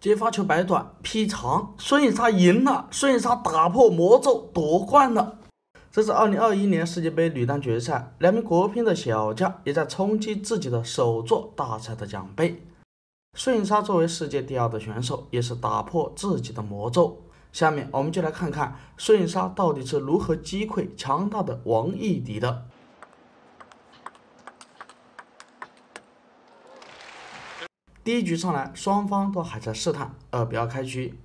接发球摆短劈长，孙颖莎赢了，孙颖莎打破魔咒夺冠了。这是2021年世界杯女单决赛，两名国乒的小将也在冲击自己的首座大赛的奖杯。孙颖莎作为世界第2的选手，也是打破自己的魔咒。下面我们就来看看孙颖莎到底是如何击溃强大的王艺迪的。第一局上来，双方都还在试探，2比2开局。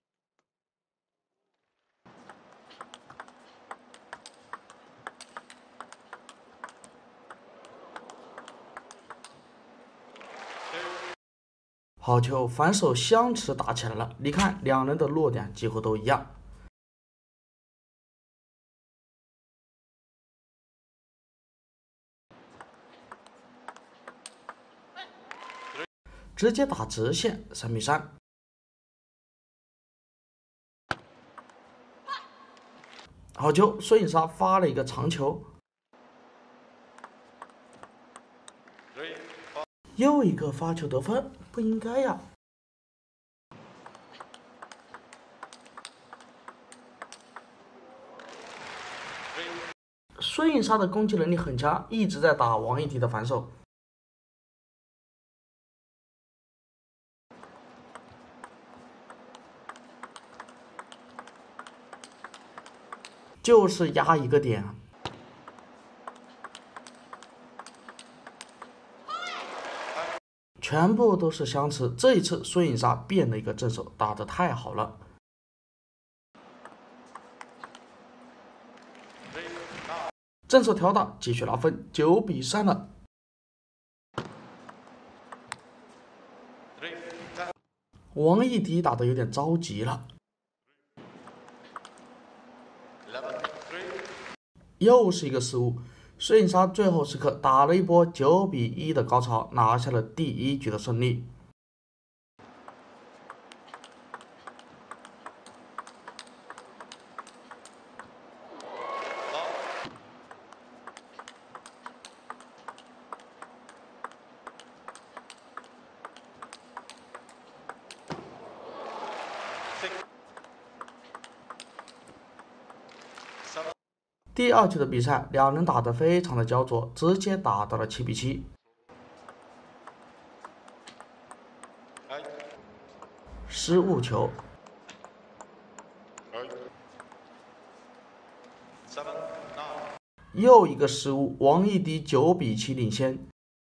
好球，反手相持打起来了。你看，两人的落点几乎都一样。直接打直线，3比3。好球，孙颖莎发了一个长球，又一个发球得分，不应该呀。孙颖莎的攻击能力很强，一直在打王艺迪的反手。就是压一个点，全部都是相持。这一次孙颖莎变了一个正手，打得太好了。正手调大，继续拿分，9比3了。王艺迪打得有点着急了。又是一个失误，孙颖莎最后时刻打了一波9比1的高潮，拿下了第1局的胜利。第2局的比赛，两人打得非常的焦灼，直接打到了7比7。失误球，又一个失误，王艺迪9比7领先。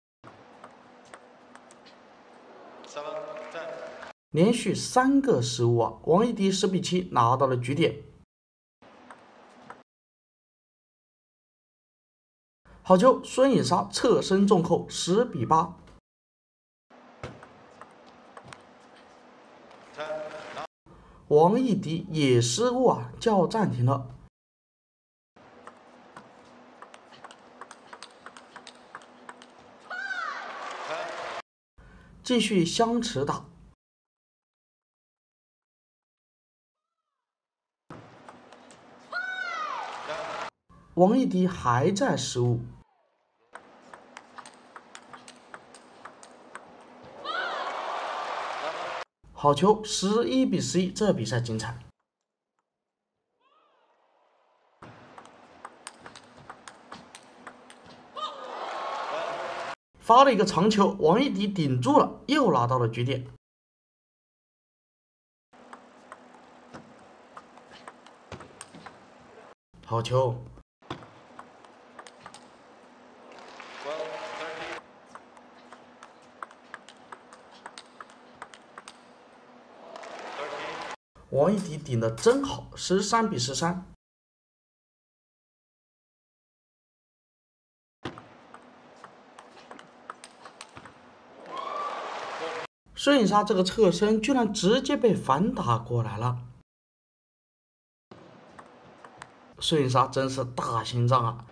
连续3个失误啊！王艺迪10比7拿到了局点。好球，孙颖莎侧身重扣10比8。王艺迪也失误啊，叫暂停了。继续相持打。王艺迪还在失误。好球，11比11，这比赛精彩。发了一个长球，王艺迪顶住了，又拿到了局点。好球。王艺迪顶得真好，13比13。孙颖莎这个侧身居然直接被反打过来了，孙颖莎真是大心脏啊！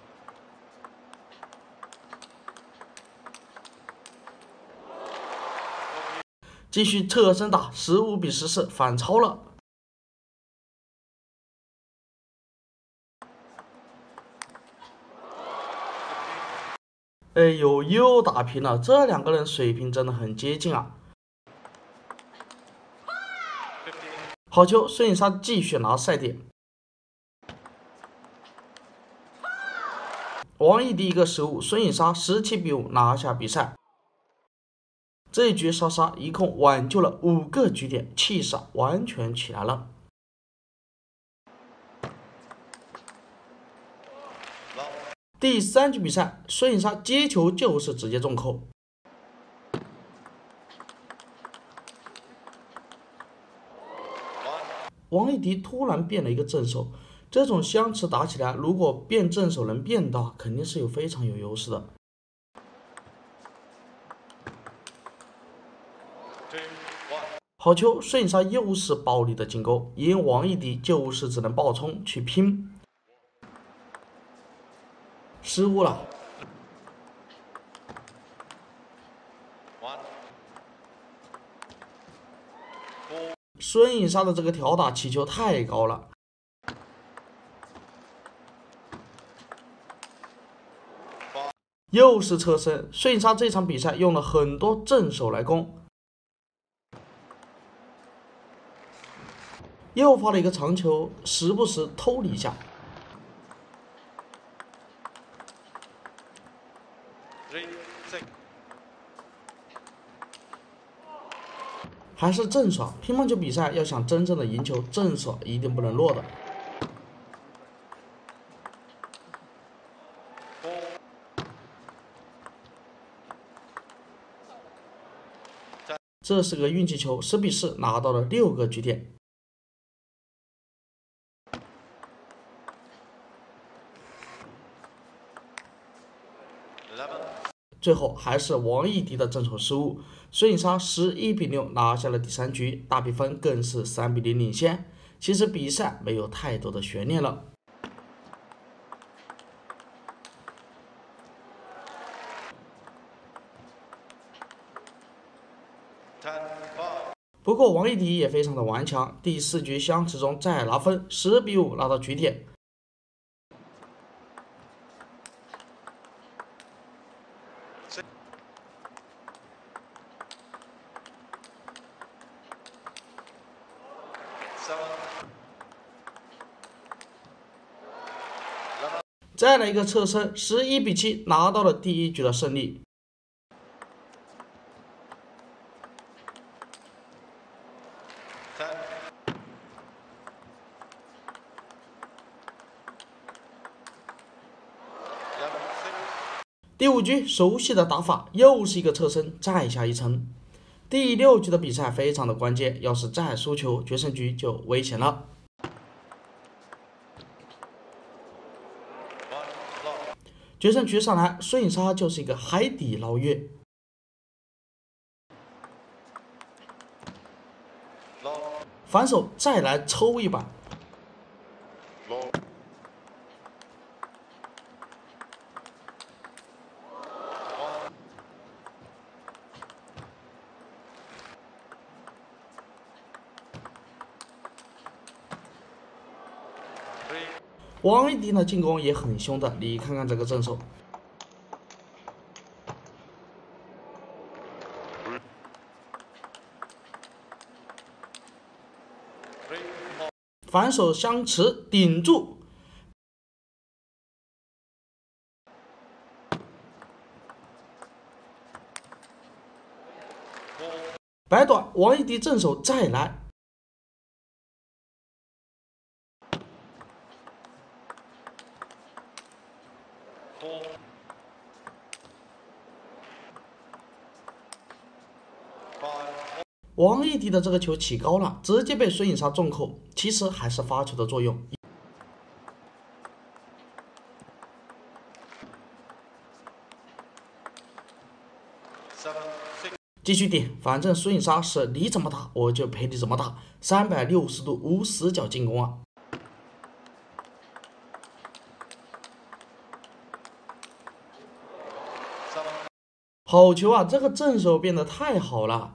继续侧身打，15比14，反超了。哎呦，又打平了，这两个人水平真的很接近啊！ 好球，孙颖莎继续拿赛点。王艺迪一个失误，孙颖莎17-5拿下比赛。这一局莎莎一共挽救了5个局点，气势完全起来了。第3局比赛，孙颖莎接球就是直接重扣。王艺迪突然变了一个正手，这种相持打起来，如果变正手能变到，肯定是非常有优势的。好球，孙颖莎又是暴力的进攻，因王艺迪就是只能爆冲去拼，失误了。孙颖莎的这个挑打起球太高了。又是侧身，孙颖莎这场比赛用了很多正手来攻。又发了一个长球，时不时偷你一下。还是正手，乒乓球比赛要想真正的赢球，正手一定不能落的。这是个运气球，10-4拿到了6个局点。最后还是王艺迪的正手失误，孙颖莎11-6拿下了第3局，大比分更是3-0领先。其实比赛没有太多的悬念了。不过王艺迪也非常的顽强，第4局相持中再拿分，10-5拿到局点。再来一个侧身，11-7拿到了第1局的胜利。第5局熟悉的打法，又是一个侧身，再下一城。第6局的比赛非常的关键，要是再输球，决胜局就危险了。决胜局上来，孙颖莎就是一个海底捞月。反手再来抽一把。王艺迪的进攻也很凶的，你看看这个正手。反手相持顶住，白短，王艺迪正手再来。王艺迪的这个球起高了，直接被孙颖莎重扣，其实还是发球的作用。继续点，反正孙颖莎是你怎么打，我就陪你怎么打，360度无死角进攻啊！好球啊！这个正手变得太好了。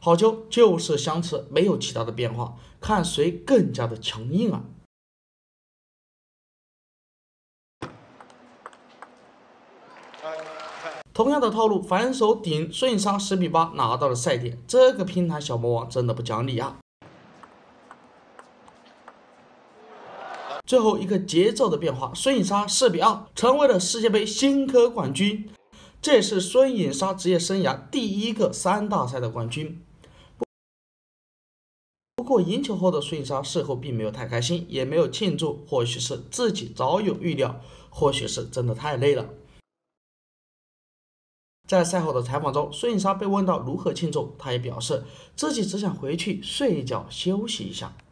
好球就是相似，没有其他的变化，看谁更加的强硬啊！同样的套路，反手顶孙颖莎10比8拿到了赛点，这个平台小魔王真的不讲理啊！最后一个节奏的变化，孙颖莎4比2成为了世界杯新科冠军，这也是孙颖莎职业生涯第一个3大赛的冠军。不过赢球后的孙颖莎事后并没有太开心，也没有庆祝，或许是自己早有预料，或许是真的太累了。在赛后的采访中，孙颖莎被问到如何庆祝，她也表示自己只想回去睡一觉休息一下。